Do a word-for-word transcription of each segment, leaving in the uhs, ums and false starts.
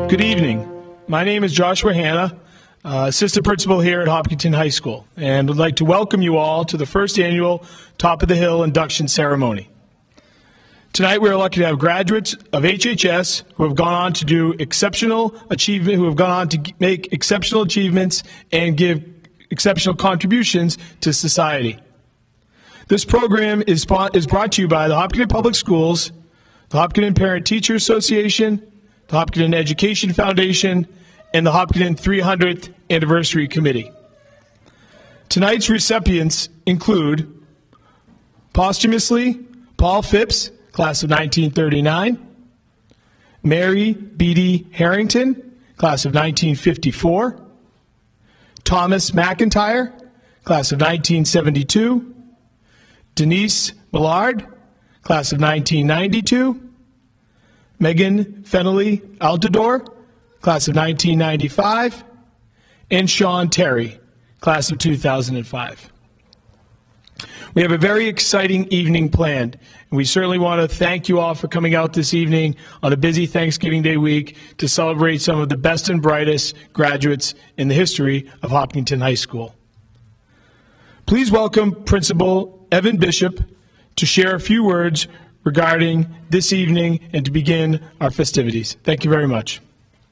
Good evening. My name is Joshua Hanna, uh, Assistant Principal here at Hopkinton High School, and would like to welcome you all to the first annual Top of the Hill Induction Ceremony. Tonight we are lucky to have graduates of H H S who have gone on to do exceptional achievement, who have gone on to make exceptional achievements and give exceptional contributions to society. This program is, is brought to you by the Hopkinton Public Schools, the Hopkinton Parent Teacher Association, the Hopkinton Education Foundation, and the Hopkinton three hundredth Anniversary Committee. Tonight's recipients include posthumously Paul Phipps, class of nineteen thirty-nine, Mary Beatty Harrington, class of nineteen fifty-four, Thomas McIntyre, class of nineteen seventy-two, Denise Millard, class of nineteen ninety-two, Megan Fennelly Altador, class of nineteen ninety-five, and Sean Terry, class of two thousand five. We have a very exciting evening planned, and we certainly want to thank you all for coming out this evening on a busy Thanksgiving Day week to celebrate some of the best and brightest graduates in the history of Hopkinton High School. Please welcome Principal Evan Bishop to share a few words regarding this evening and to begin our festivities. Thank you very much.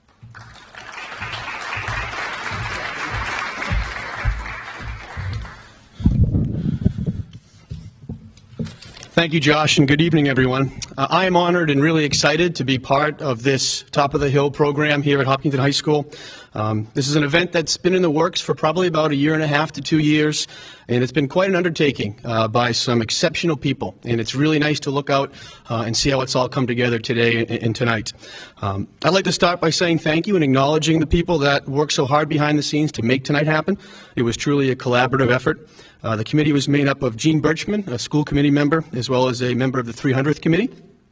Thank you, Josh, and good evening, everyone. Uh, I am honored and really excited to be part of this Top of the Hill program here at Hopkinton High School. Um, this is an event that's been in the works for probably about a year and a half to two years, and it's been quite an undertaking uh, by some exceptional people, and it's really nice to look out uh, and see how it's all come together today and, and tonight. Um, I'd like to start by saying thank you and acknowledging the people that worked so hard behind the scenes to make tonight happen. It was truly a collaborative effort. Uh, the committee was made up of Gene Birchman, a school committee member, as well as a member of the three hundredth Committee,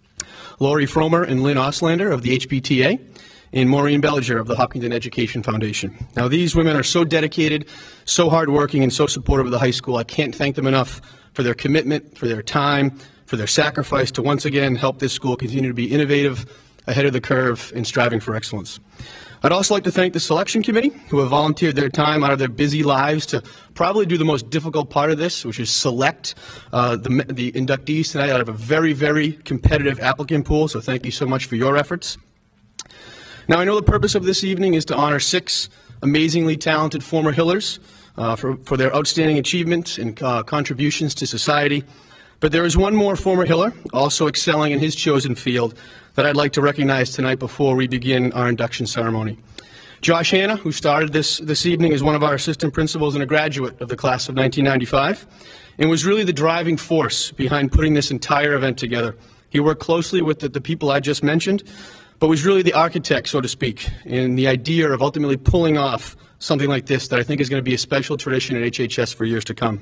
Lori Fromer and Lynn Oslander of the H B T A, and Maureen Bellinger of the Hopkinton Education Foundation. Now, these women are so dedicated, so hardworking, and so supportive of the high school. I can't thank them enough for their commitment, for their time, for their sacrifice to once again help this school continue to be innovative, ahead of the curve, and striving for excellence. I'd also like to thank the selection committee, who have volunteered their time out of their busy lives to probably do the most difficult part of this, which is select uh, the, the inductees tonight out of a very, very competitive applicant pool. So thank you so much for your efforts. Now, I know the purpose of this evening is to honor six amazingly talented former Hillers uh, for, for their outstanding achievements and uh, contributions to society. But there is one more former Hiller, also excelling in his chosen field, that I'd like to recognize tonight before we begin our induction ceremony. Josh Hanna, who started this this evening, is one of our assistant principals and a graduate of the class of nineteen ninety-five, and was really the driving force behind putting this entire event together. He worked closely with the, the people I just mentioned, but was really the architect, so to speak, in the idea of ultimately pulling off something like this that I think is going to be a special tradition at H H S for years to come.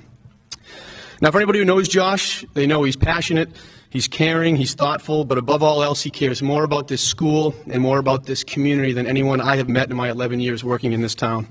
Now, for anybody who knows Josh, they know he's passionate, he's caring, he's thoughtful, but above all else, he cares more about this school and more about this community than anyone I have met in my eleven years working in this town.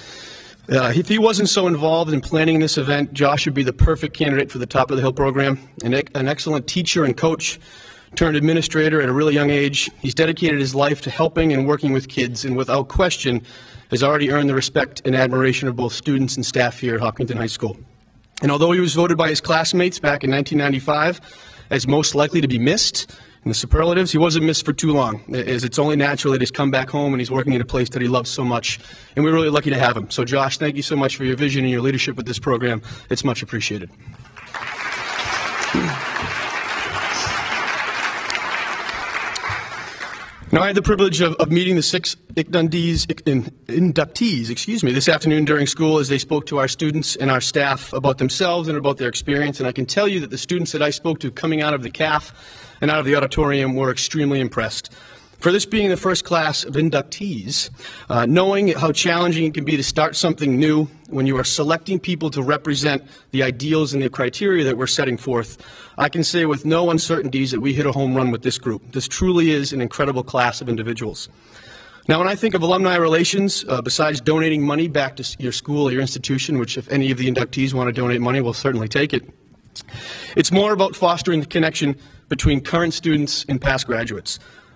Uh, if he wasn't so involved in planning this event, Josh would be the perfect candidate for the Top of the Hill program. An, an excellent teacher and coach turned administrator at a really young age. He's dedicated his life to helping and working with kids, and without question has already earned the respect and admiration of both students and staff here at Hopkinton High School. And although he was voted by his classmates back in nineteen ninety-five as most likely to be missed in the superlatives, he wasn't missed for too long, as it's only natural that he's come back home and he's working in a place that he loves so much. And we're really lucky to have him. So Josh, thank you so much for your vision and your leadership with this program. It's much appreciated. Now, I had the privilege of, of meeting the six inductees, inductees excuse me, this afternoon during school as they spoke to our students and our staff about themselves and about their experience. And I can tell you that the students that I spoke to coming out of the C A F and out of the auditorium were extremely impressed. For this being the first class of inductees, uh, knowing how challenging it can be to start something new when you are selecting people to represent the ideals and the criteria that we're setting forth, I can say with no uncertainties that we hit a home run with this group. This truly is an incredible class of individuals. Now, when I think of alumni relations, uh, besides donating money back to your school or your institution, which if any of the inductees want to donate money, we'll certainly take it, it's more about fostering the connection between current students and past graduates.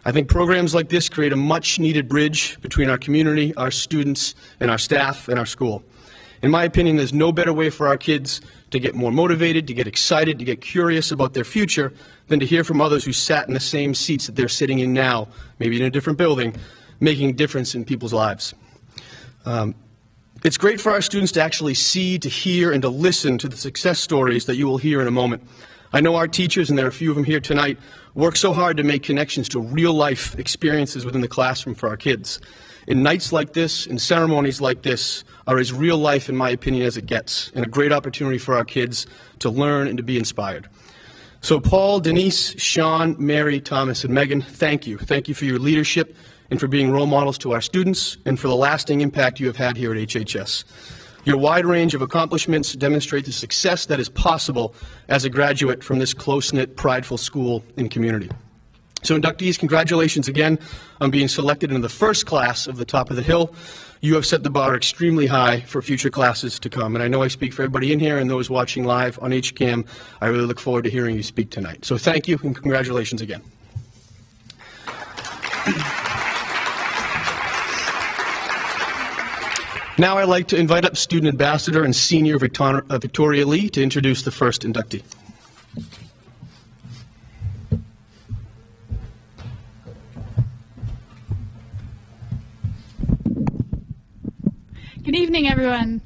I think programs like this create a much-needed bridge between our community, our students, and our staff and our school. In my opinion, there's no better way for our kids to get more motivated, to get excited, to get curious about their future than to hear from others who sat in the same seats that they're sitting in now, maybe in a different building, making a difference in people's lives. Um, it's great for our students to actually see, to hear, and to listen to the success stories that you will hear in a moment. I know our teachers, and there are a few of them here tonight, work so hard to make connections to real-life experiences within the classroom for our kids. And nights like this and ceremonies like this are as real life, in my opinion, as it gets, and a great opportunity for our kids to learn and to be inspired. So Paul, Denise, Sean, Mary, Thomas, and Megan, thank you. Thank you for your leadership and for being role models to our students and for the lasting impact you have had here at H H S. Your wide range of accomplishments demonstrate the success that is possible as a graduate from this close-knit, prideful school and community. So inductees, congratulations again on being selected into the first class of the Top of the Hill. You have set the bar extremely high for future classes to come, and I know I speak for everybody in here and those watching live on H CAM. I really look forward to hearing you speak tonight. So thank you and congratulations again. Now I'd like to invite up Student Ambassador and Senior Victor uh, Victoria Lee to introduce the first inductee. Good evening, everyone.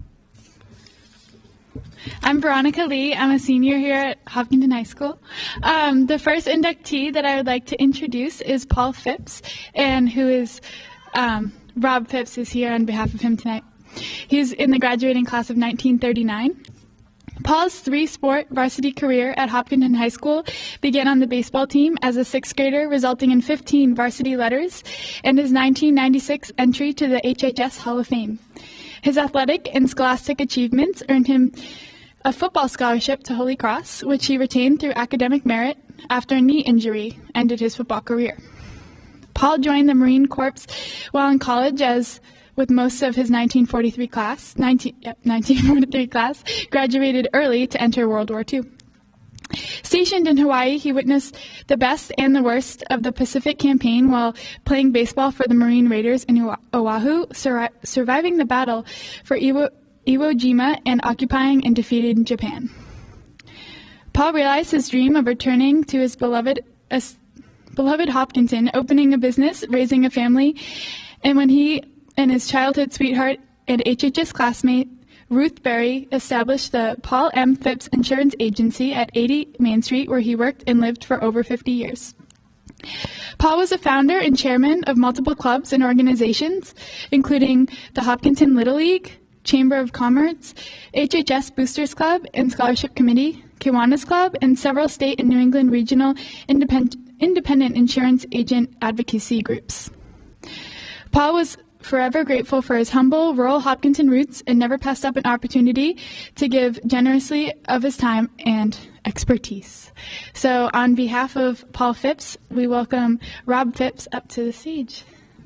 I'm Veronica Lee. I'm a senior here at Hopkinton High School. Um, the first inductee that I would like to introduce is Paul Phipps, and who is um, Rob Phipps is here on behalf of him tonight. He's in the graduating class of nineteen thirty-nine. Paul's three-sport varsity career at Hopkinton High School began on the baseball team as a sixth grader, resulting in fifteen varsity letters, and his nineteen ninety-six entry to the H H S Hall of Fame. His athletic and scholastic achievements earned him a football scholarship to Holy Cross, which he retained through academic merit after a knee injury ended his football career. Paul joined the Marine Corps while in college, as with most of his nineteen forty-three class, nineteen, yep, nineteen forty-three class, graduated early to enter World War Two. Stationed in Hawaii, he witnessed the best and the worst of the Pacific Campaign while playing baseball for the Marine Raiders in Oahu, sur surviving the battle for Iwo, Iwo Jima and occupying and defeating Japan. Paul realized his dream of returning to his beloved, uh, beloved Hopkinton, opening a business, raising a family, and when he and his childhood sweetheart and H H S classmate Ruth Berry established the Paul M. Phipps Insurance Agency at eighty Main Street, where he worked and lived for over fifty years. Paul was a founder and chairman of multiple clubs and organizations, including the Hopkinton Little League, Chamber of Commerce, H H S Boosters Club and Scholarship Committee, Kiwanis Club, and several state and New England regional independent, independent insurance agent advocacy groups. Paul was forever grateful for his humble, rural Hopkinton roots and never passed up an opportunity to give generously of his time and expertise. So on behalf of Paul Phipps, we welcome Rob Phipps up to the stage.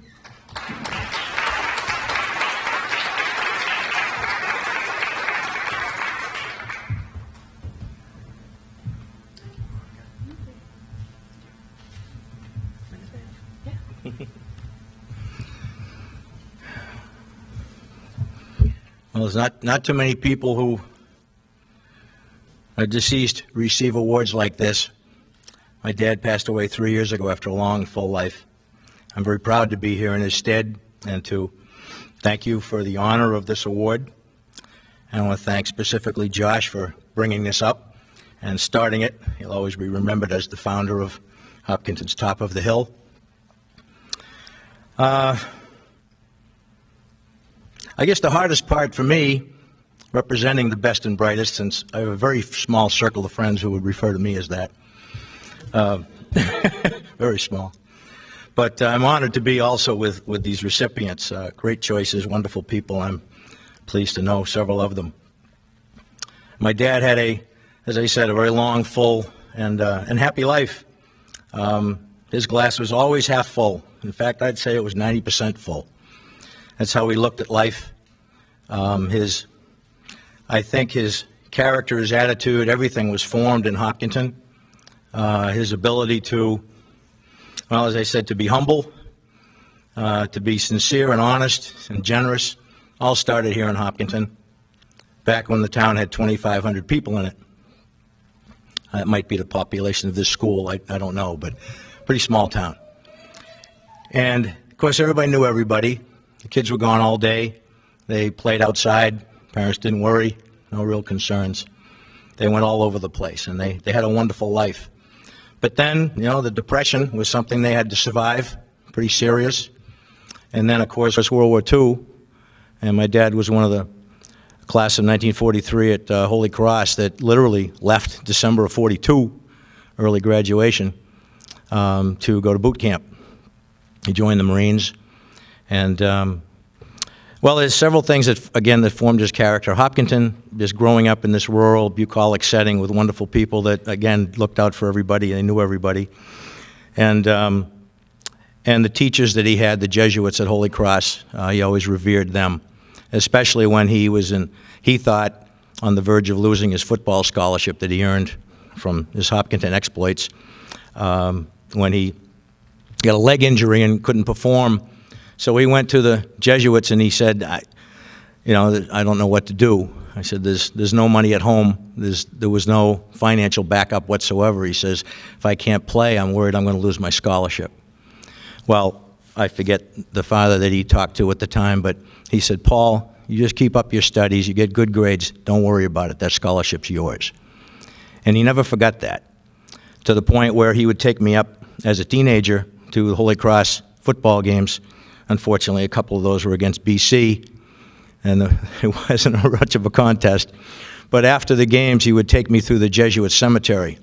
Well, there's not, not too many people who are deceased receive awards like this. My dad passed away three years ago after a long, full life. I'm very proud to be here in his stead and to thank you for the honor of this award. And I want to thank specifically Josh for bringing this up and starting it. He'll always be remembered as the founder of Hopkinton's Top of the Hill. Uh, I guess the hardest part for me, representing the best and brightest, since I have a very small circle of friends who would refer to me as that, uh, very small. But uh, I'm honored to be also with, with these recipients, uh, great choices, wonderful people. I'm pleased to know several of them. My dad had a, as I said, a very long, full, and, uh, and happy life. Um, his glass was always half full. In fact, I'd say it was ninety percent full. That's how he looked at life. Um, his, I think his character, his attitude, everything was formed in Hopkinton. Uh, his ability to Well, as I said, to be humble, uh, to be sincere and honest and generous, all started here in Hopkinton, back when the town had twenty-five hundred people in it. That might be the population of this school, I, I don't know, but pretty small town. And, of course, everybody knew everybody. The kids were gone all day. They played outside. Parents didn't worry. No real concerns. They went all over the place, and they, they had a wonderful life. But then, you know, the Depression was something they had to survive, pretty serious. And then, of course, it was World War Two, and my dad was one of the class of nineteen forty-three at uh, Holy Cross that literally left December of forty-two, early graduation, um, to go to boot camp. He joined the Marines, and um, well, there's several things that, again, that formed his character. Hopkinton, just growing up in this rural, bucolic setting with wonderful people that, again, looked out for everybody. They knew everybody. And, um, and the teachers that he had, the Jesuits at Holy Cross, uh, he always revered them, especially when he was in, he thought, on the verge of losing his football scholarship that he earned from his Hopkinton exploits, um, when he got a leg injury and couldn't perform. So he went to the Jesuits and he said, I, you know, I don't know what to do. I said, there's, there's no money at home. There's, there was no financial backup whatsoever. He says, if I can't play, I'm worried I'm going to lose my scholarship. Well, I forget the father that he talked to at the time, but he said, Paul, you just keep up your studies, you get good grades, don't worry about it, that scholarship's yours. And he never forgot that, to the point where he would take me up as a teenager to the Holy Cross football games. Unfortunately, a couple of those were against B C, and the, it wasn't much of a contest. But after the games, he would take me through the Jesuit cemetery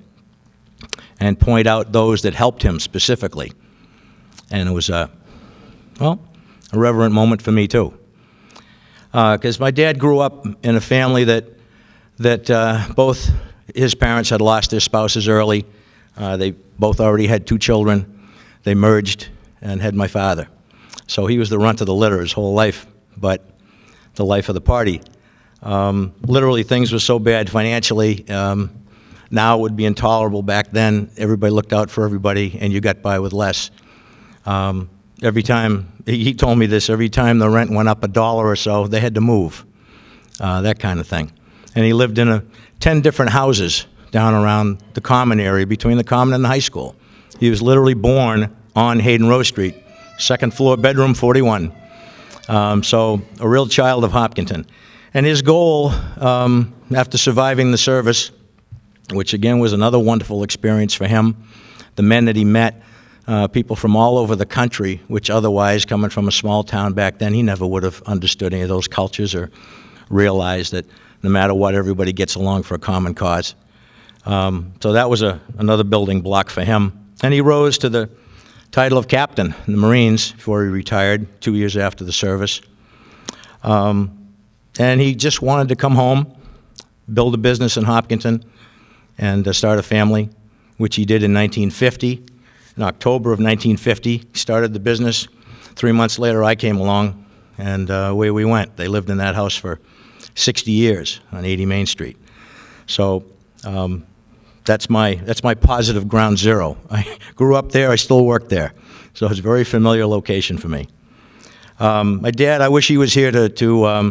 and point out those that helped him specifically. And it was a, well, a reverent moment for me, too. Because uh, my dad grew up in a family that, that uh, both his parents had lost their spouses early. Uh, they both already had two children. They merged and had my father. So he was the runt of the litter his whole life, but the life of the party. Um, literally, things were so bad financially. Um, now it would be intolerable. Back then, everybody looked out for everybody, and you got by with less. Um, every time, he told me this, every time the rent went up a dollar or so, they had to move, uh, that kind of thing. And he lived in a, ten different houses down around the common area, between the common and the high school. He was literally born on Hayden Row Street, second floor, bedroom forty-one. Um, so a real child of Hopkinton. And his goal, um, after surviving the service, which again was another wonderful experience for him, the men that he met, uh, people from all over the country, which otherwise, coming from a small town back then, he never would have understood any of those cultures or realized that no matter what, everybody gets along for a common cause. Um, so that was a, another building block for him. And he rose to the title of captain in the Marines before he retired, two years after the service. Um, and he just wanted to come home, build a business in Hopkinton, and uh, start a family, which he did in nineteen fifty. In October of nineteen fifty, he started the business. Three months later, I came along, and uh, away we went. They lived in that house for sixty years on eighty Main Street. So um, that's my that's my positive ground zero. I grew up there. I still work there. So it's a very familiar location for me. Um, my dad, I wish he was here to, to um,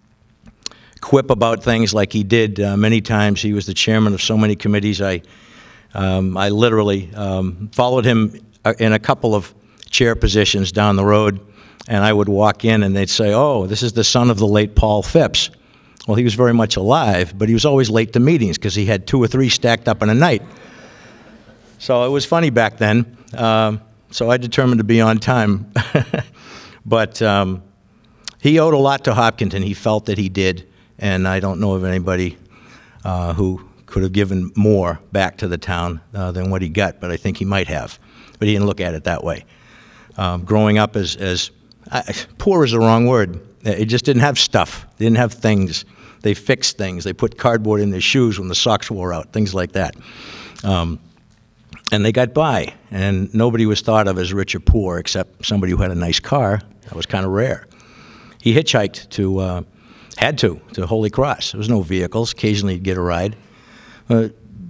quip about things like he did uh, many times. He was the chairman of so many committees. I, um, I literally um, followed him in a couple of chair positions down the road, and I would walk in and they'd say, oh, this is the son of the late Paul Phipps. Well, he was very much alive, but he was always late to meetings because he had two or three stacked up in a night. So it was funny back then. Um, so I determined to be on time. But um, he owed a lot to Hopkinton. He felt that he did, and I don't know of anybody uh, who could have given more back to the town uh, than what he got, but I think he might have. But he didn't look at it that way. Um, growing up as, as uh, poor is the wrong word. It just didn't have stuff. They didn't have things. They fixed things. They put cardboard in their shoes when the socks wore out, things like that. Um, and they got by, and nobody was thought of as rich or poor except somebody who had a nice car. That was kind of rare. He hitchhiked to, uh, had to, to Holy Cross. There was no vehicles. Occasionally he'd get a ride. Uh,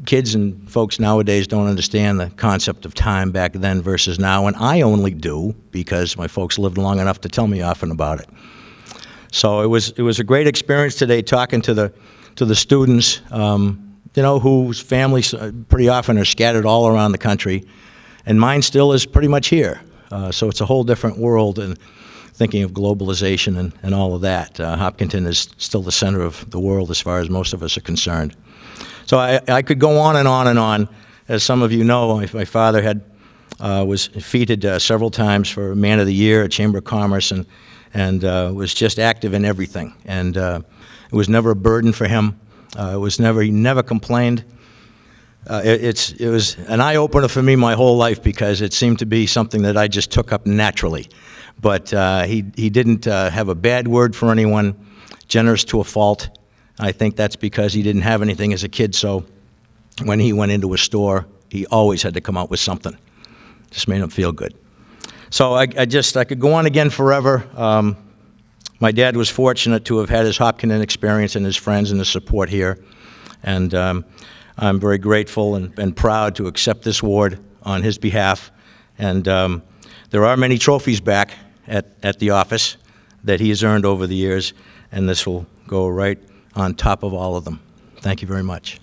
kids and folks nowadays don't understand the concept of time back then versus now, and I only do because my folks lived long enough to tell me often about it. So it was it was a great experience today talking to the to the students, um, you know, whose families pretty often are scattered all around the country, and mine still is pretty much here. Uh, so it's a whole different world, and thinking of globalization and, and all of that. Uh, Hopkinton is still the center of the world as far as most of us are concerned. So I, I could go on and on and on. As some of you know, my, my father had uh, was feted uh, several times for Man of the Year at Chamber of Commerce, and and uh, was just active in everything. And uh, it was never a burden for him. Uh, it was never he never complained. Uh, it, it's it was an eye opener for me my whole life because it seemed to be something that I just took up naturally. But uh, he he didn't uh, have a bad word for anyone. Generous to a fault. I think that's because he didn't have anything as a kid, so when he went into a store, he always had to come out with something. Just made him feel good. So I, I just, I could go on again forever. Um, my dad was fortunate to have had his Hopkinton experience and his friends and his support here, and um, I'm very grateful and, and proud to accept this award on his behalf. And um, there are many trophies back at, at the office that he has earned over the years, and this will go right on top of all of them. Thank you very much.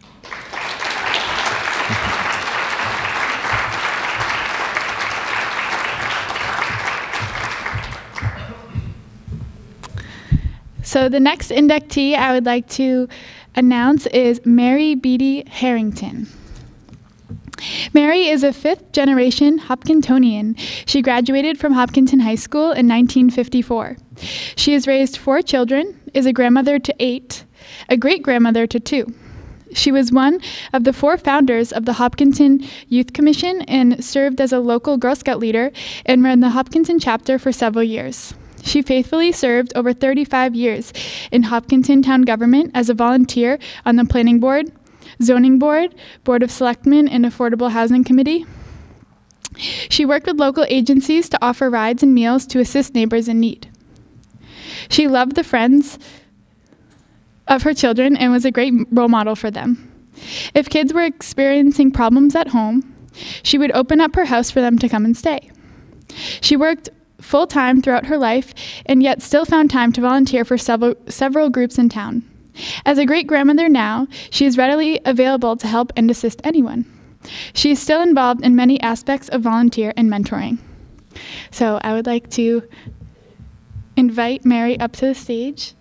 So the next inductee I would like to announce is Mary Beatty Harrington. Mary is a fifth-generation Hopkintonian. She graduated from Hopkinton High School in nineteen fifty-four. She has raised four children, is a grandmother to eight, a great-grandmother to two. She was one of the four founders of the Hopkinton Youth Commission and served as a local Girl Scout leader and ran the Hopkinton chapter for several years. She faithfully served over thirty-five years in Hopkinton town government as a volunteer on the Planning Board, Zoning Board, Board of Selectmen, and Affordable Housing Committee. She worked with local agencies to offer rides and meals to assist neighbors in need. She loved the friends of her children and was a great role model for them. If kids were experiencing problems at home, she would open up her house for them to come and stay. She worked full-time throughout her life and yet still found time to volunteer for several, several groups in town. As a great-grandmother now, she is readily available to help and assist anyone. She is still involved in many aspects of volunteer and mentoring. So I would like to invite Mary up to the stage.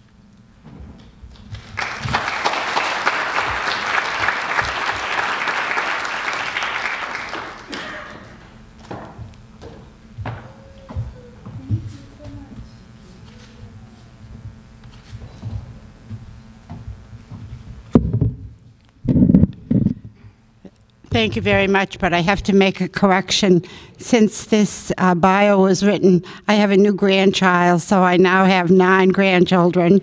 Thank you very much, but I have to make a correction. Since this uh, bio was written, I have a new grandchild, so I now have nine grandchildren.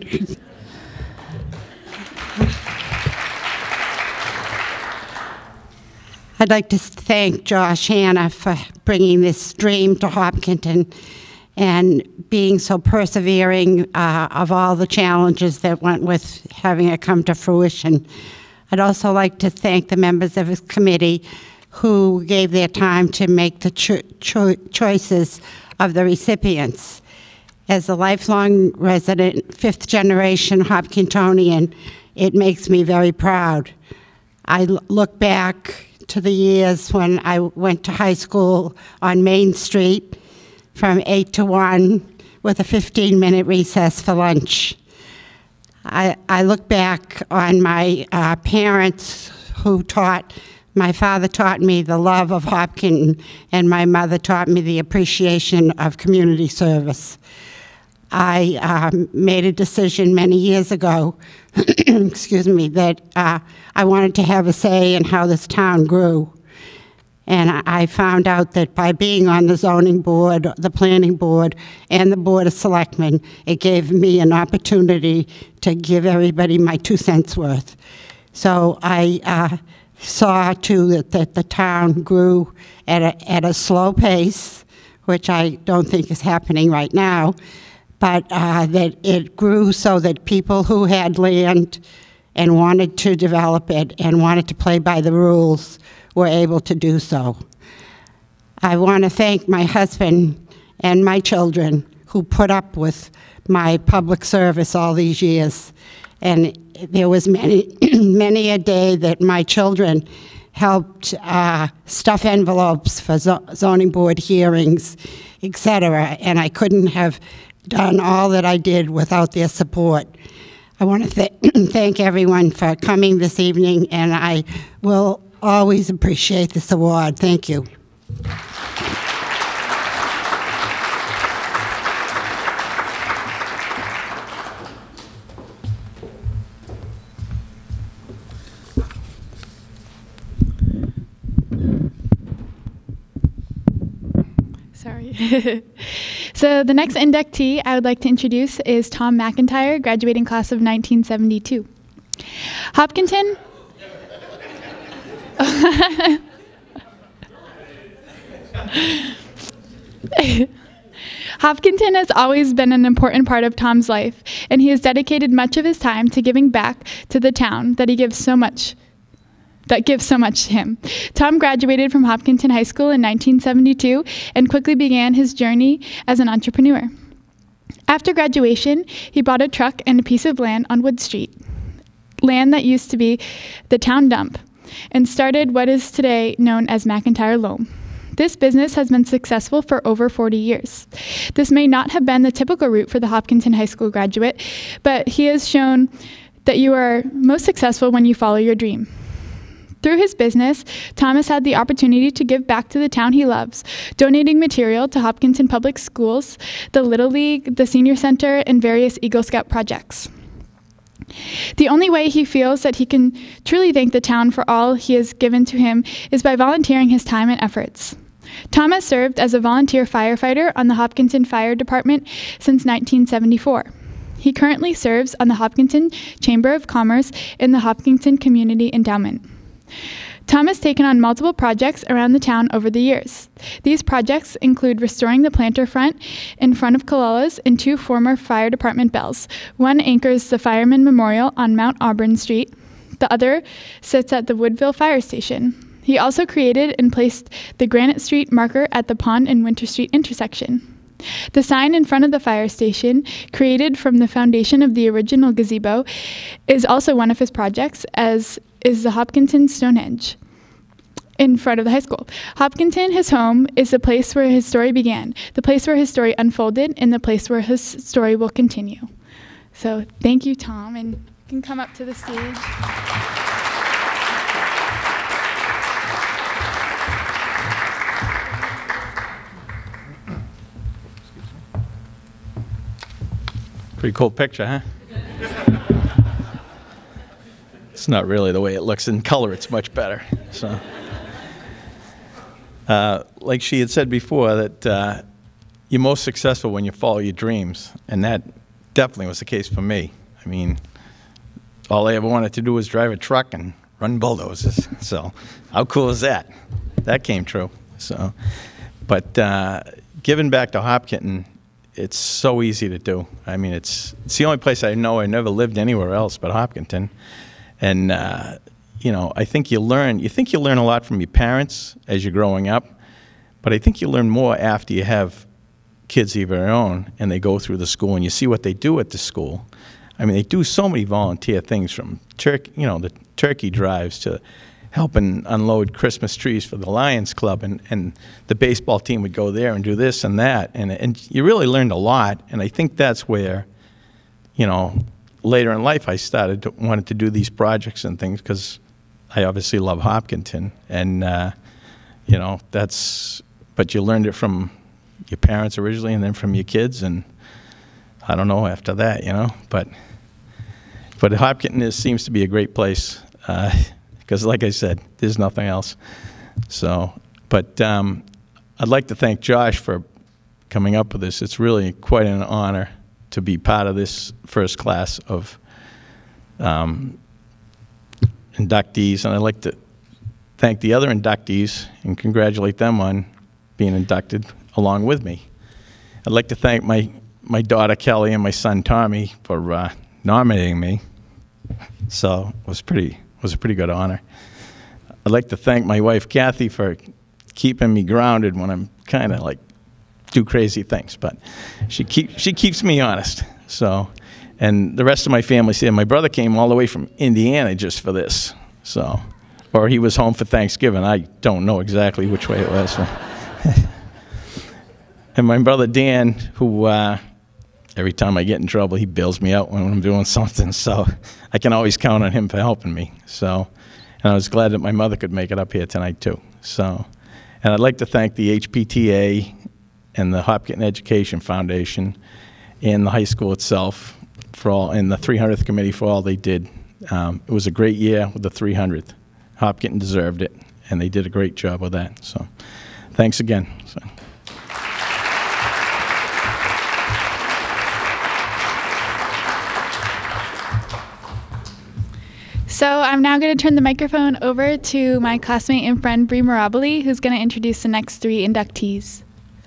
I'd like to thank Josh Hanna for bringing this dream to Hopkinton and being so persevering uh, of all the challenges that went with having it come to fruition. I'd also like to thank the members of his committee who gave their time to make the cho cho choices of the recipients. As a lifelong resident, fifth generation Hopkintonian, it makes me very proud. I look back to the years when I went to high school on Main Street from eight to one with a fifteen minute recess for lunch. I, I look back on my uh, parents who taught, my father taught me the love of Hopkinton, and my mother taught me the appreciation of community service. I um, made a decision many years ago, excuse me, that uh, I wanted to have a say in how this town grew. And I found out that by being on the zoning board, the planning board, and the board of selectmen, it gave me an opportunity to give everybody my two cents worth. So I uh, saw too that, that the town grew at a, at a slow pace, which I don't think is happening right now, but uh, that it grew so that people who had land and wanted to develop it and wanted to play by the rules were able to do so. I want to thank my husband and my children who put up with my public service all these years. And there was many, many a day that my children helped uh, stuff envelopes for zo zoning board hearings, et cetera, and I couldn't have done all that I did without their support. I want to th thank everyone for coming this evening, and I will always appreciate this award. Thank you. Sorry. So the next inductee I would like to introduce is Tom McIntyre, graduating class of nineteen seventy-two. Hopkinton. Hopkinton has always been an important part of Tom's life, and he has dedicated much of his time to giving back to the town that he gives so much that gives so much to him. Tom graduated from Hopkinton High School in nineteen seventy-two and quickly began his journey as an entrepreneur. After graduation, he bought a truck and a piece of land on Wood Street, land that used to be the town dump, and started what is today known as McIntyre Loam. This business has been successful for over forty years. This may not have been the typical route for the Hopkinton High School graduate, but he has shown that you are most successful when you follow your dream. Through his business, Thomas had the opportunity to give back to the town he loves, donating material to Hopkinton Public Schools, the Little League, the Senior Center, and various Eagle Scout projects. The only way he feels that he can truly thank the town for all he has given to him is by volunteering his time and efforts. Tom has served as a volunteer firefighter on the Hopkinton Fire Department since nineteen seventy-four. He currently serves on the Hopkinton Chamber of Commerce in the Hopkinton Community Endowment. Tom has taken on multiple projects around the town over the years. These projects include restoring the planter front in front of Colola's and two former fire department bells. One anchors the Fireman Memorial on Mount Auburn Street. The other sits at the Woodville Fire Station. He also created and placed the Granite Street marker at the Pond and Winter Street intersection. The sign in front of the fire station, created from the foundation of the original gazebo, is also one of his projects, as is the Hopkinton Stonehenge in front of the high school. Hopkinton, his home, is the place where his story began, the place where his story unfolded, and the place where his story will continue. So thank you, Tom, and you can come up to the stage. Pretty cool picture, huh? It's not really the way it looks in color. It's much better. So, uh, like she had said before, that uh, you're most successful when you follow your dreams, and that definitely was the case for me. I mean, all I ever wanted to do was drive a truck and run bulldozers. So, how cool is that? That came true. So, but uh, giving back to Hopkinton, it's so easy to do. I mean, it's it's the only place I know. I never lived anywhere else but Hopkinton. And, uh, you know, I think you learn, you think you learn a lot from your parents as you're growing up, but I think you learn more after you have kids of your own and they go through the school and you see what they do at the school. I mean, they do so many volunteer things, from turkey, you know, the turkey drives to helping unload Christmas trees for the Lions Club, and, and the baseball team would go there and do this and that. And, and you really learned a lot, and I think that's where, you know, later in life, I started to, wanted to do these projects and things because I obviously love Hopkinton, and uh, you know, that's. But you learned it from your parents originally, and then from your kids, and I don't know after that, you know. But but Hopkinton is, seems to be a great place because, uh, like I said, there's nothing else. So, but um, I'd like to thank Josh for coming up with this. It's really quite an honor to be part of this first class of um, inductees, and I'd like to thank the other inductees and congratulate them on being inducted along with me. I'd like to thank my, my daughter Kelly and my son Tommy for uh, nominating me. So it was pretty was a pretty good honor. I'd like to thank my wife Kathy for keeping me grounded when I'm kind of like do crazy things, but she keep she keeps me honest. So, and the rest of my family see, my brother came all the way from Indiana just for this. So, or he was home for Thanksgiving. I don't know exactly which way it was. And my brother Dan, who uh, every time I get in trouble, he bails me out when I'm doing something. So I can always count on him for helping me. So, and I was glad that my mother could make it up here tonight too. So, and I'd like to thank the H P T A and the Hopkinton Education Foundation and the high school itself for all, and the three hundredth committee for all they did. Um, it was a great year with the three hundredth. Hopkinton deserved it, and they did a great job with that. So, thanks again. So. So I'm now going to turn the microphone over to my classmate and friend Bree Mirabili, who's going to introduce the next three inductees.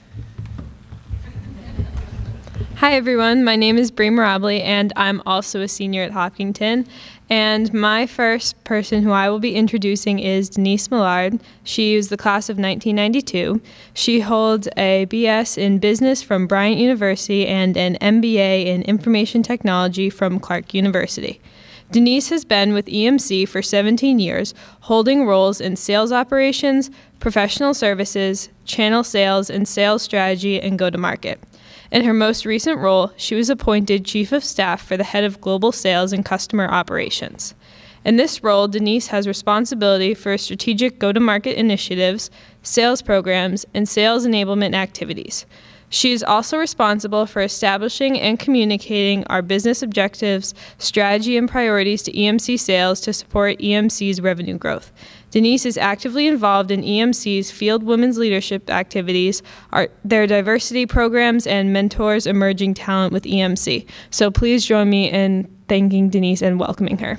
Hi everyone, my name is Bree Mirabili and I'm also a senior at Hopkinton. And my first person who I will be introducing is Denise Millard. She is the class of nineteen ninety-two. She holds a B S in Business from Bryant University and an M B A in Information Technology from Clark University. Denise has been with E M C for seventeen years, holding roles in sales operations, professional services, channel sales, and sales strategy and go-to-market. In her most recent role, she was appointed Chief of Staff for the Head of Global Sales and Customer Operations. In this role, Denise has responsibility for strategic go-to-market initiatives, sales programs, and sales enablement activities. She is also responsible for establishing and communicating our business objectives, strategy, and priorities to E M C sales to support E M C's revenue growth. Denise is actively involved in E M C's field women's leadership activities, our, their diversity programs, and mentors emerging talent with E M C. So please join me in thanking Denise and welcoming her.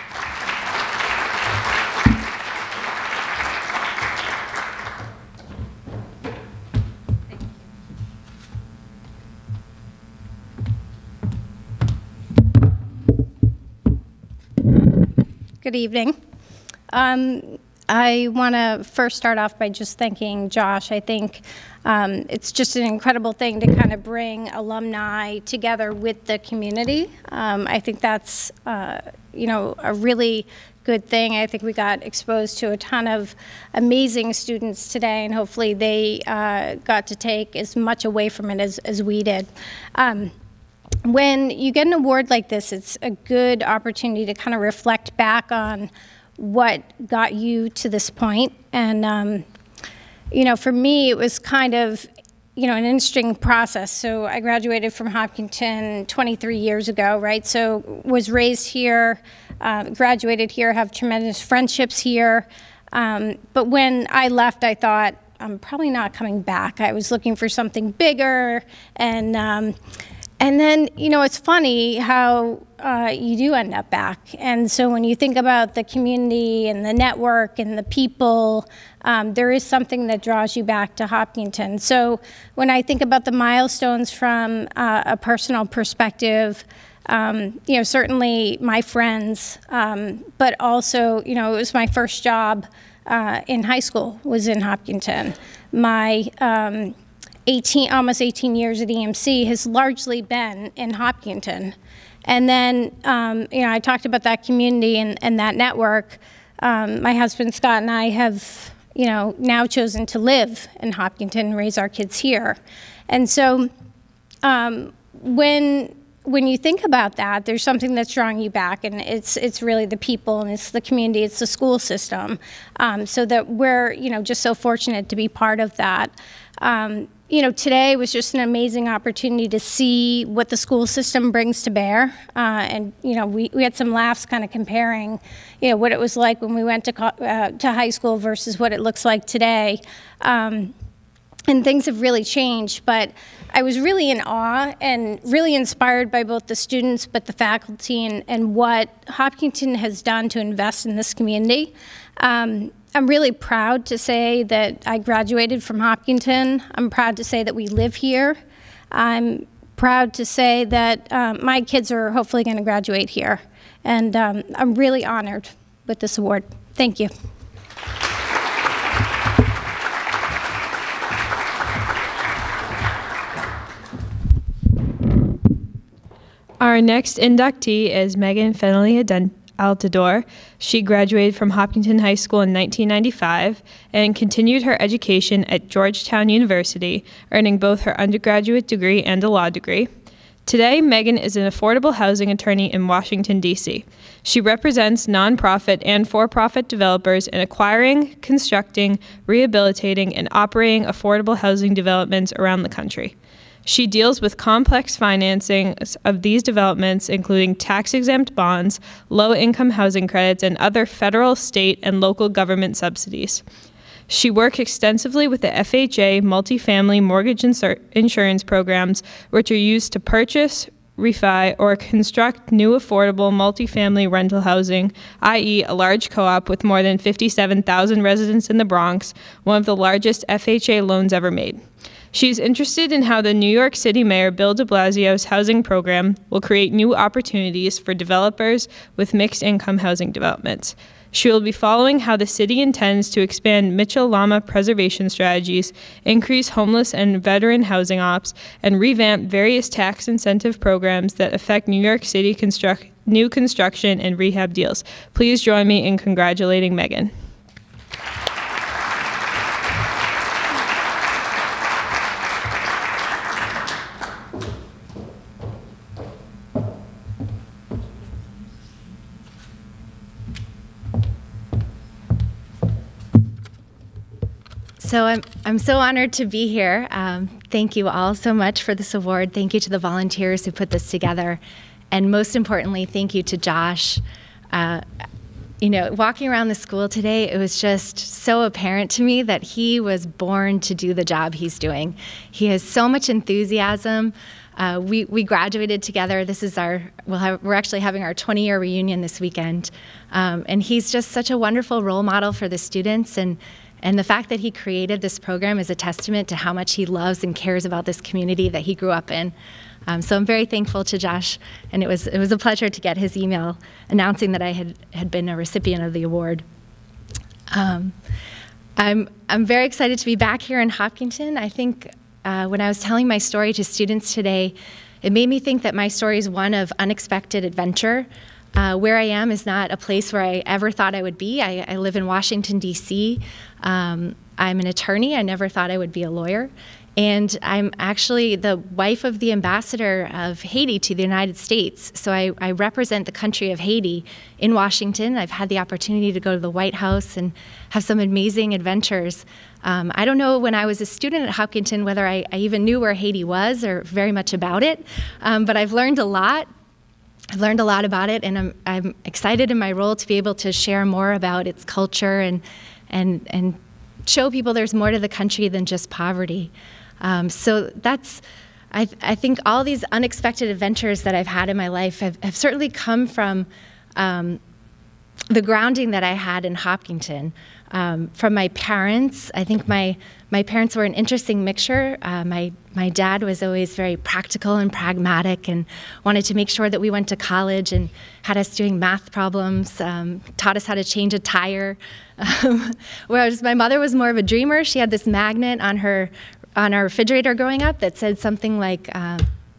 Good evening. Um, I want to first start off by just thanking Josh. I think um, it's just an incredible thing to kind of bring alumni together with the community. Um, I think that's, uh, you know, a really good thing. I think we got exposed to a ton of amazing students today, and hopefully they uh, got to take as much away from it as, as we did. Um, When you get an award like this, it's a good opportunity to kind of reflect back on what got you to this point. And, um, you know, for me, it was kind of, you know, an interesting process. So I graduated from Hopkinton twenty-three years ago, right? So was raised here, uh, graduated here, have tremendous friendships here. Um, but when I left, I thought, I'm probably not coming back. I was looking for something bigger, and um, And then, you know, it's funny how uh, you do end up back. And so when you think about the community and the network and the people, um, there is something that draws you back to Hopkinton. So when I think about the milestones from uh, a personal perspective, um, you know, certainly my friends, um, but also, you know, it was my first job uh, in high school was in Hopkinton. My um, eighteen, almost eighteen years at E M C has largely been in Hopkinton. And then, um, you know, I talked about that community and, and that network. Um, my husband Scott and I have, you know, now chosen to live in Hopkinton and raise our kids here. And so um, when when you think about that, there's something that's drawing you back, and it's it's really the people, and it's the community, it's the school system. Um, so that we're, you know, just so fortunate to be part of that. Um, You know, today was just an amazing opportunity to see what the school system brings to bear. Uh, and, you know, we, we had some laughs kind of comparing, you know, what it was like when we went to, uh, to high school versus what it looks like today. Um, and things have really changed, but I was really in awe and really inspired by both the students, but the faculty, and, and what Hopkinton has done to invest in this community. Um, I'm really proud to say that I graduated from Hopkinton. I'm proud to say that we live here. I'm proud to say that um, my kids are hopefully going to graduate here. And um, I'm really honored with this award. Thank you. Our next inductee is Megan Fennelly Altador. She graduated from Hopkinton High School in nineteen ninety-five and continued her education at Georgetown University, earning both her undergraduate degree and a law degree. Today, Megan is an affordable housing attorney in Washington, D C She represents nonprofit and for-profit developers in acquiring, constructing, rehabilitating, and operating affordable housing developments around the country. She deals with complex financing of these developments, including tax-exempt bonds, low-income housing credits, and other federal, state, and local government subsidies. She works extensively with the F H A multifamily mortgage insur- insurance programs, which are used to purchase, refi, or construct new affordable multifamily rental housing, that is a large co-op with more than fifty-seven thousand residents in the Bronx, one of the largest F H A loans ever made. She's interested in how the New York City Mayor Bill de Blasio's housing program will create new opportunities for developers with mixed-income housing developments. She will be following how the city intends to expand Mitchell-Lama preservation strategies, increase homeless and veteran housing ops, and revamp various tax incentive programs that affect New York City construct, new construction and rehab deals. Please join me in congratulating Megan. So I'm, I'm so honored to be here. Um, thank you all so much for this award. Thank you to the volunteers who put this together. And most importantly, thank you to Josh. Uh, you know, walking around the school today, it was just so apparent to me that he was born to do the job he's doing. He has so much enthusiasm. Uh, we, we graduated together. This is our, we'll have, we're actually having our twenty-year reunion this weekend. Um, and he's just such a wonderful role model for the students. And And the fact that he created this program is a testament to how much he loves and cares about this community that he grew up in. Um, so I'm very thankful to Josh, and it was it was a pleasure to get his email announcing that I had, had been a recipient of the award. Um, I'm, I'm very excited to be back here in Hopkinton. I think uh, when I was telling my story to students today, it made me think that my story is one of unexpected adventure. Uh, where I am is not a place where I ever thought I would be. I, I live in Washington, D C Um, I'm an attorney. I never thought I would be a lawyer. And I'm actually the wife of the ambassador of Haiti to the United States. So I, I represent the country of Haiti in Washington. I've had the opportunity to go to the White House and have some amazing adventures. Um, I don't know when I was a student at Hopkinton whether I, I even knew where Haiti was or very much about it, um, but I've learned a lot. I've learned a lot about it, and I'm, I'm excited in my role to be able to share more about its culture and, and, and show people there's more to the country than just poverty. Um, so that's, I, I think all these unexpected adventures that I've had in my life have, have certainly come from um, the grounding that I had in Hopkinton. Um, from my parents, I think my, my parents were an interesting mixture. Uh, my, my dad was always very practical and pragmatic and wanted to make sure that we went to college and had us doing math problems, um, taught us how to change a tire. Um, whereas my mother was more of a dreamer. She had this magnet on her, on our refrigerator growing up that said something like, uh,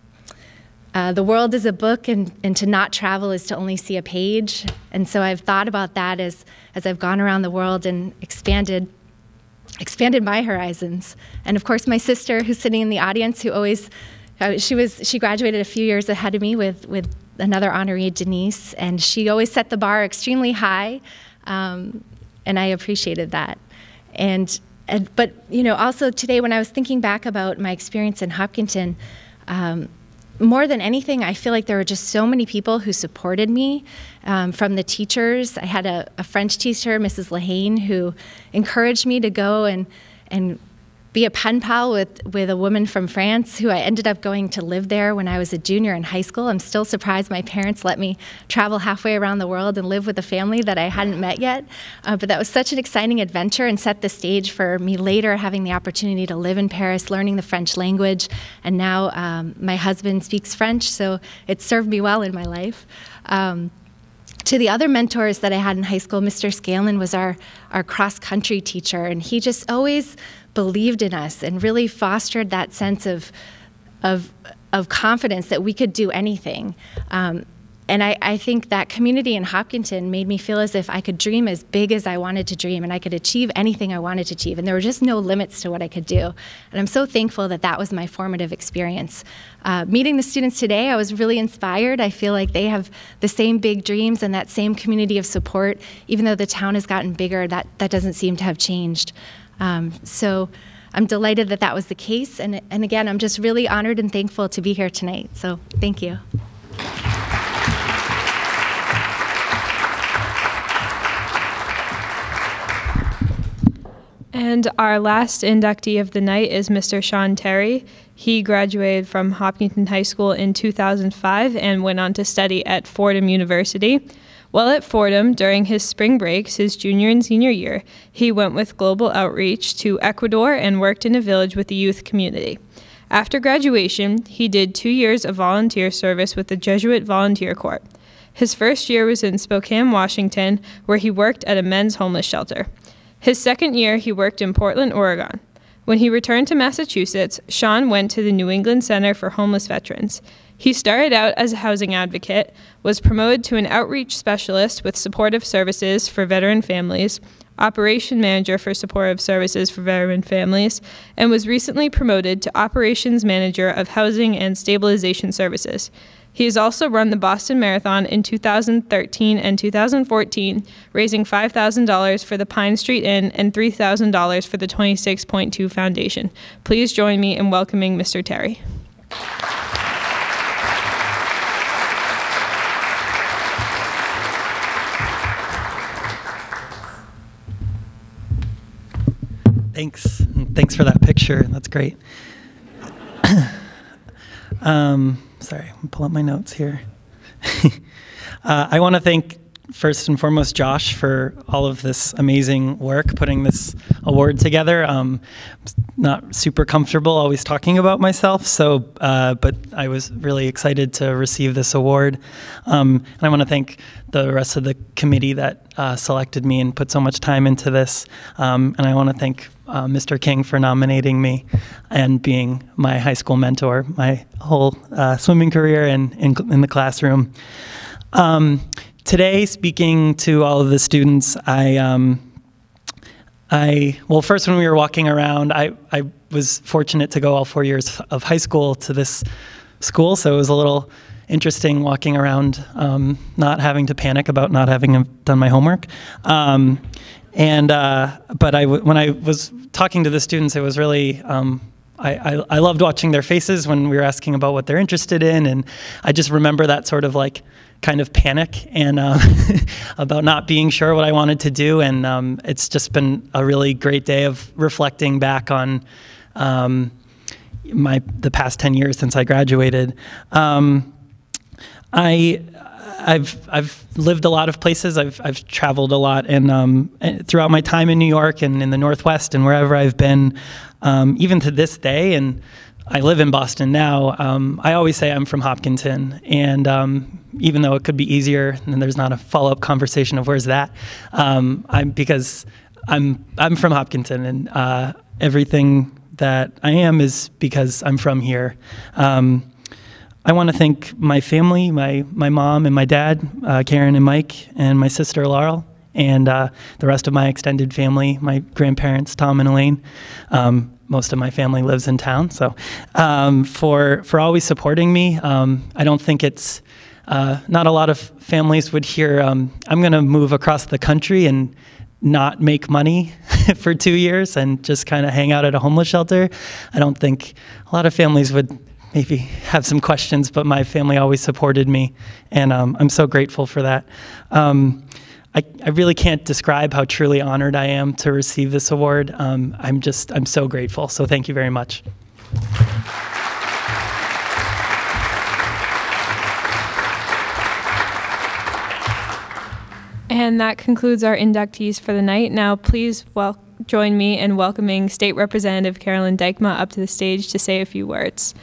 Uh, the world is a book, and, and to not travel is to only see a page. And so I've thought about that as, as I've gone around the world and expanded, expanded my horizons. And of course, my sister, who's sitting in the audience, who always, uh, she was, she graduated a few years ahead of me with, with another honoree, Denise, and she always set the bar extremely high, um, and I appreciated that. And, and but you know, also today when I was thinking back about my experience in Hopkinton, um, more than anything, I feel like there were just so many people who supported me, um, from the teachers. I had a, a French teacher, Missus Lahane, who encouraged me to go and, and be a pen pal with, with a woman from France who I ended up going to live there when I was a junior in high school. I'm still surprised my parents let me travel halfway around the world and live with a family that I hadn't met yet. Uh, but that was such an exciting adventure and set the stage for me later having the opportunity to live in Paris, learning the French language. And now um, my husband speaks French, so it served me well in my life. Um, To the other mentors that I had in high school, Mister Scanlon was our, our cross-country teacher, and he just always believed in us and really fostered that sense of, of, of confidence that we could do anything. Um, and I, I think that community in Hopkinton made me feel as if I could dream as big as I wanted to dream, and I could achieve anything I wanted to achieve, and there were just no limits to what I could do. And I'm so thankful that that was my formative experience. Uh, meeting the students today, I was really inspired. I feel like they have the same big dreams and that same community of support. Even though the town has gotten bigger, that, that doesn't seem to have changed. Um, so I'm delighted that that was the case. And, and again, I'm just really honored and thankful to be here tonight. So thank you. And our last inductee of the night is Mister Sean Terry. He graduated from Hopkinton High School in two thousand five and went on to study at Fordham University. While at Fordham, during his spring breaks, his junior and senior year, he went with global outreach to Ecuador and worked in a village with the youth community. After graduation, he did two years of volunteer service with the Jesuit Volunteer Corps. His first year was in Spokane, Washington, where he worked at a men's homeless shelter. His second year, he worked in Portland, Oregon. When he returned to Massachusetts, Sean went to the New England Center for Homeless Veterans. He started out as a housing advocate, was promoted to an outreach specialist with supportive services for veteran families, operation manager for supportive services for veteran families, and was recently promoted to operations manager of housing and stabilization services. He has also run the Boston Marathon in two thousand thirteen and two thousand fourteen, raising five thousand dollars for the Pine Street Inn and three thousand dollars for the twenty-six point two Foundation. Please join me in welcoming Mister Terry. Thanks. And thanks for that picture. That's great. um, sorry, I'm pull up my notes here. uh, I want to thank first and foremost Josh for all of this amazing work, putting this award together. Um, not super comfortable always talking about myself, so uh, but I was really excited to receive this award. Um, and I want to thank the rest of the committee that uh, selected me and put so much time into this. Um, and I want to thank uh, Mister King for nominating me and being my high school mentor my whole uh, swimming career and in, in the classroom. Um, Today, speaking to all of the students, I, um, I, well, first when we were walking around, I, I was fortunate to go all four years of high school to this school, so it was a little interesting walking around, um, not having to panic about not having done my homework. Um, and, uh, but I, when I was talking to the students, it was really, um, I, I, I loved watching their faces when we were asking about what they're interested in, and I just remember that sort of like, kind of panic and uh, about not being sure what I wanted to do. And um, it's just been a really great day of reflecting back on um, my the past ten years since I graduated. Um, I I've I've lived a lot of places. I've I've traveled a lot, and um, throughout my time in New York and in the Northwest and wherever I've been, um, even to this day, and I live in Boston now. Um, I always say I'm from Hopkinton, and um, even though it could be easier, and there's not a follow-up conversation of where's that, um, I'm because I'm I'm from Hopkinton, and uh, everything that I am is because I'm from here. Um, I want to thank my family, my my mom and my dad, uh, Karen and Mike, and my sister Laurel, and uh, the rest of my extended family, my grandparents Tom and Elaine. Um, Most of my family lives in town, so um, for for always supporting me. Um, I don't think it's uh, not a lot of families would hear um, I'm going to move across the country and not make money for two years and just kind of hang out at a homeless shelter. I don't think a lot of families would maybe have some questions, but my family always supported me, and um, I'm so grateful for that. Um, I, I really can't describe how truly honored I am to receive this award. Um, I'm just, I'm so grateful. So thank you very much. And that concludes our inductees for the night. Now, please wel- join me in welcoming State Representative Carolyn Dykma up to the stage to say a few words.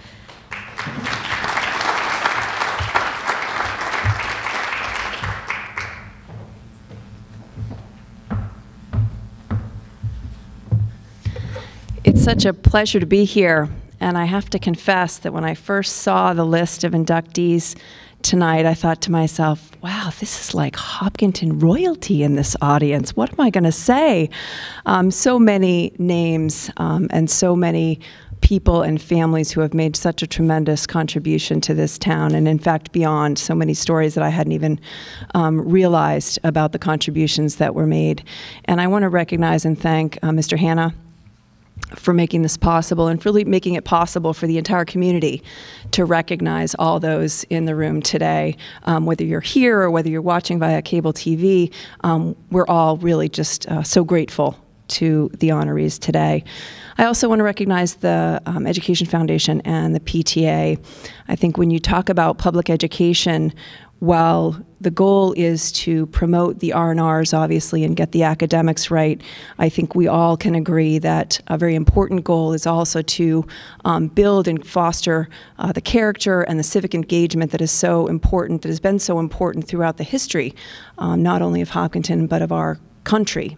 It's such a pleasure to be here, and I have to confess that when I first saw the list of inductees tonight, I thought to myself, wow, this is like Hopkinton royalty in this audience. What am I going to say? Um, so many names um, and so many people and families who have made such a tremendous contribution to this town, and in fact beyond. So many stories that I hadn't even um, realized about the contributions that were made. And I want to recognize and thank uh, Mister Hanna for making this possible, and for really making it possible for the entire community to recognize all those in the room today. Um, whether you're here or whether you're watching via cable T V, um, we're all really just uh, so grateful to the honorees today. I also want to recognize the um, Education Foundation and the P T A. I think when you talk about public education, while the goal is to promote the R and Rs, obviously, and get the academics right, I think we all can agree that a very important goal is also to um, build and foster uh, the character and the civic engagement that is so important, that has been so important throughout the history, um, not only of Hopkinton, but of our country.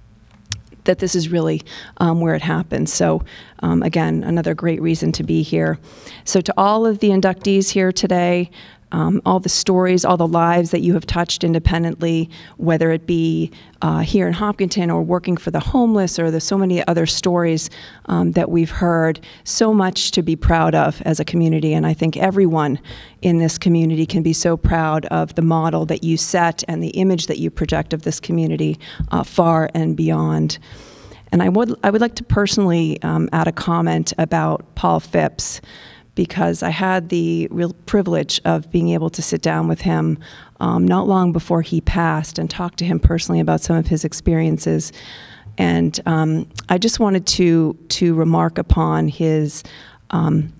That this is really um, where it happens. So um, again, another great reason to be here. So to all of the inductees here today, Um, all the stories, all the lives that you have touched independently, whether it be uh, here in Hopkinton or working for the homeless, or there's so many other stories um, that we've heard, so much to be proud of as a community. And I think everyone in this community can be so proud of the model that you set and the image that you project of this community uh, far and beyond. And I would, I would like to personally um, add a comment about Paul Phipps, because I had the real privilege of being able to sit down with him um, not long before he passed and talk to him personally about some of his experiences. And um, I just wanted to, to remark upon his um,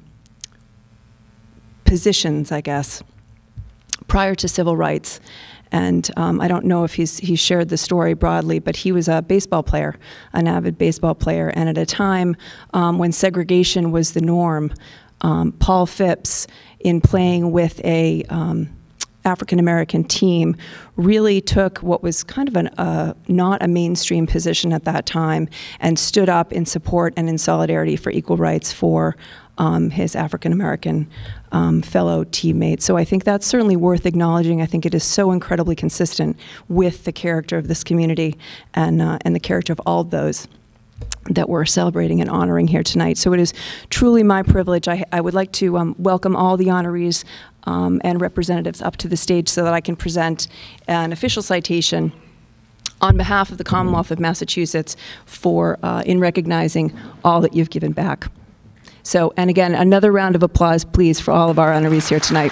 positions, I guess, prior to civil rights. And um, I don't know if he's, he shared the story broadly, but he was a baseball player, an avid baseball player. And at a time um, when segregation was the norm, Um, Paul Phipps, in playing with a um, African-American team, really took what was kind of an, uh, not a mainstream position at that time, and stood up in support and in solidarity for equal rights for um, his African-American um, fellow teammates. So I think that's certainly worth acknowledging. I think it is so incredibly consistent with the character of this community and, uh, and the character of all those that we're celebrating and honoring here tonight. So it is truly my privilege. I, I would like to um, welcome all the honorees um, and representatives up to the stage so that I can present an official citation on behalf of the Commonwealth of Massachusetts for uh, in recognizing all that you've given back. So, and again, another round of applause, please, for all of our honorees here tonight.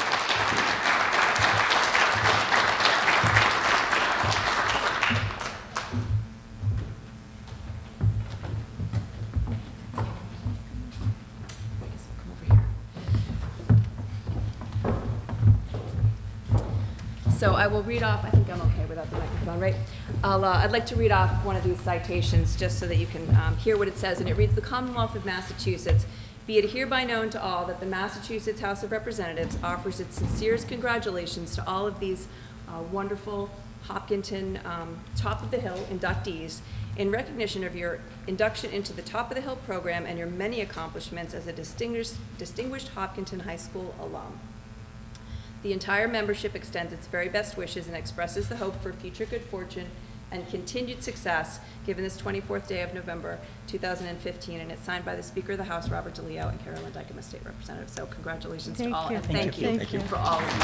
So I will read off, I think I'm okay without the microphone, right? I'll, uh, I'd like to read off one of these citations just so that you can um, hear what it says. And it reads, "The Commonwealth of Massachusetts, be it hereby known to all that the Massachusetts House of Representatives offers its sincerest congratulations to all of these uh, wonderful Hopkinton um, Top of the Hill inductees in recognition of your induction into the Top of the Hill program and your many accomplishments as a distinguished, distinguished Hopkinton High School alum. The entire membership extends its very best wishes and expresses the hope for future good fortune and continued success given this twenty-fourth day of November two thousand fifteen, and it's signed by the Speaker of the House, Robert DeLeo, and Carolyn Dykma, State Representative. So congratulations Thank to all, you. and Thank thank, you. you, Thank you. for all of you.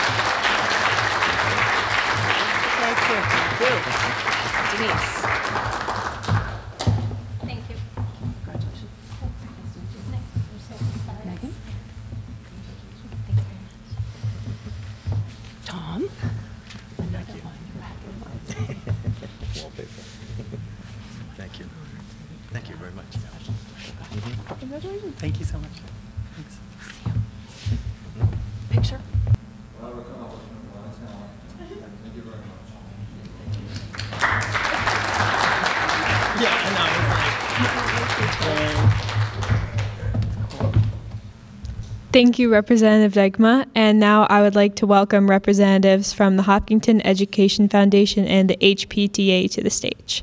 Thank you. Thank you. Denise. Thank you. Congratulations. Megan. Tom. Another one. Thank you so much. Thanks. Picture. Thank you, Representative Degma. And now I would like to welcome representatives from the Hopkinton Education Foundation and the H P T A to the stage.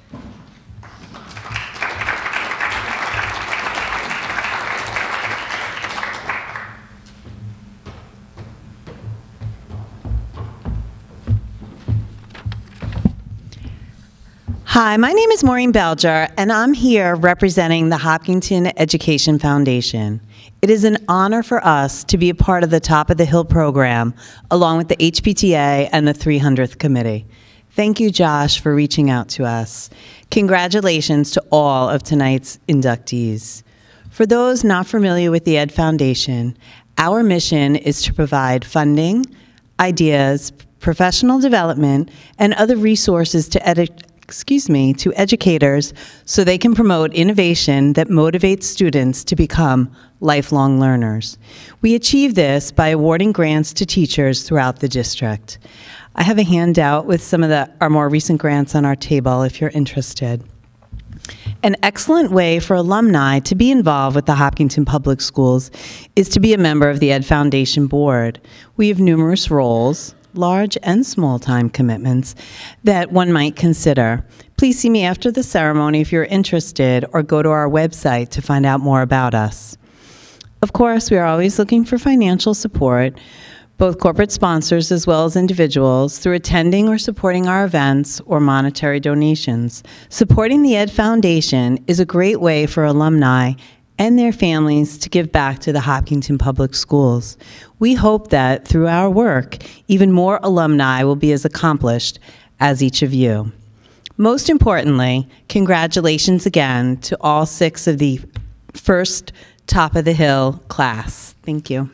Hi, my name is Maureen Belger, and I'm here representing the Hopkinton Education Foundation. It is an honor for us to be a part of the Top of the Hill program, along with the H P T A and the three hundredth Committee. Thank you, Josh, for reaching out to us. Congratulations to all of tonight's inductees. For those not familiar with the Ed Foundation, our mission is to provide funding, ideas, professional development, and other resources to edu- excuse me, to educators so they can promote innovation that motivates students to become lifelong learners. We achieve this by awarding grants to teachers throughout the district. I have a handout with some of the, our more recent grants on our table if you're interested. An excellent way for alumni to be involved with the Hopkinton Public Schools is to be a member of the Ed Foundation Board. We have numerous roles, large and small time commitments, that one might consider. Please see me after the ceremony if you're interested, or go to our website to find out more about us. Of course, we are always looking for financial support, both corporate sponsors as well as individuals, through attending or supporting our events or monetary donations. Supporting the Ed Foundation is a great way for alumni and their families to give back to the Hopkinton Public Schools. We hope that through our work, even more alumni will be as accomplished as each of you. Most importantly, congratulations again to all six of the first Top of the Hill class. Thank you.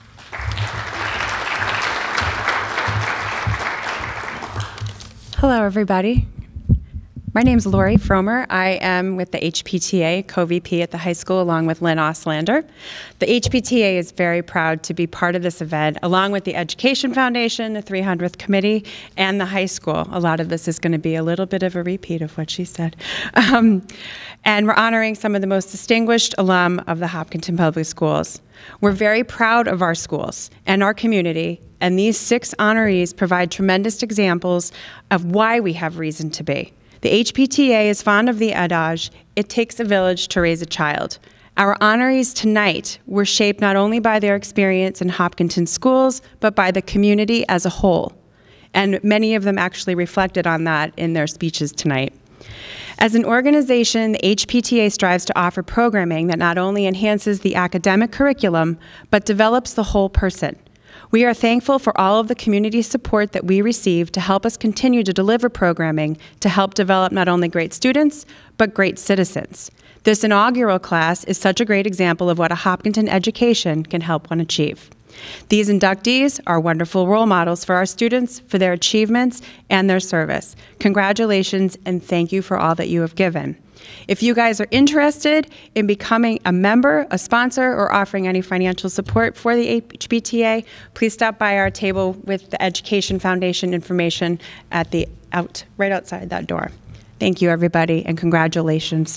Hello, everybody. My name is Lori Fromer. I am with the H P T A, co-V P at the high school, along with Lynn Oslander. The H P T A is very proud to be part of this event, along with the Education Foundation, the three hundredth Committee, and the high school. A lot of this is going to be a little bit of a repeat of what she said. Um, and we're honoring some of the most distinguished alum of the Hopkinton Public Schools. We're very proud of our schools and our community, and these six honorees provide tremendous examples of why we have reason to be. The H P T A is fond of the adage, it takes a village to raise a child. Our honorees tonight were shaped not only by their experience in Hopkinton schools, but by the community as a whole. And many of them actually reflected on that in their speeches tonight. As an organization, the H P T A strives to offer programming that not only enhances the academic curriculum, but develops the whole person. We are thankful for all of the community support that we receive to help us continue to deliver programming to help develop not only great students, but great citizens. This inaugural class is such a great example of what a Hopkinton education can help one achieve. These inductees are wonderful role models for our students, for their achievements and their service. Congratulations, and thank you for all that you have given. If you guys are interested in becoming a member, a sponsor, or offering any financial support for the H P T A, please stop by our table with the Education Foundation information at the out right outside that door. Thank you, everybody, and congratulations.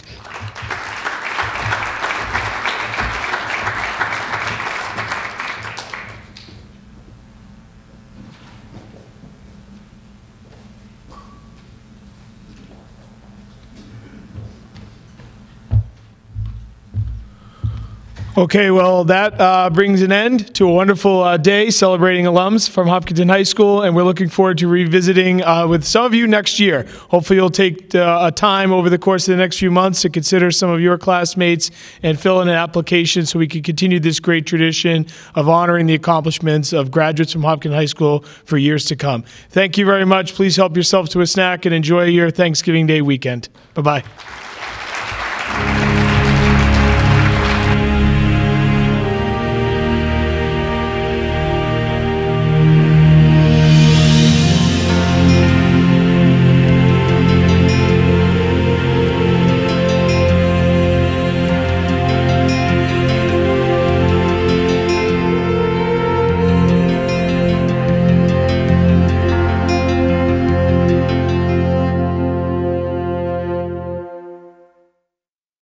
Okay, well, that uh, brings an end to a wonderful uh, day celebrating alums from Hopkinton High School, and we're looking forward to revisiting uh, with some of you next year. Hopefully you'll take uh, a time over the course of the next few months to consider some of your classmates and fill in an application so we can continue this great tradition of honoring the accomplishments of graduates from Hopkinton High School for years to come. Thank you very much. Please help yourself to a snack and enjoy your Thanksgiving Day weekend. Bye-bye.